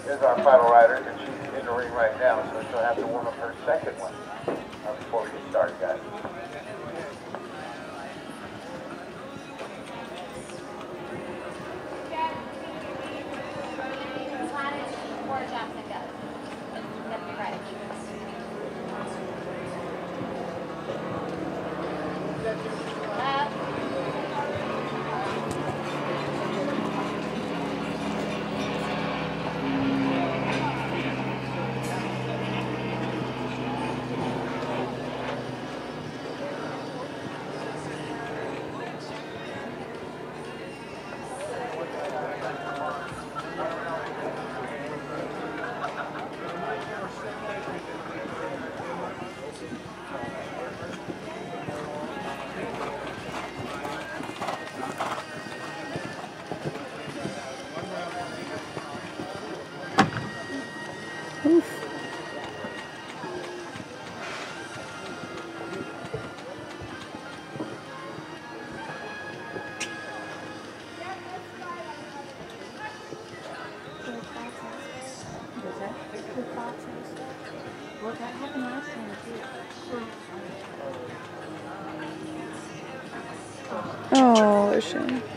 is our final rider, and she's in the ring right now, so she'll have to warm up her second one before we get started, guys. Oof. Well, that happened last time too. Oh, a shame.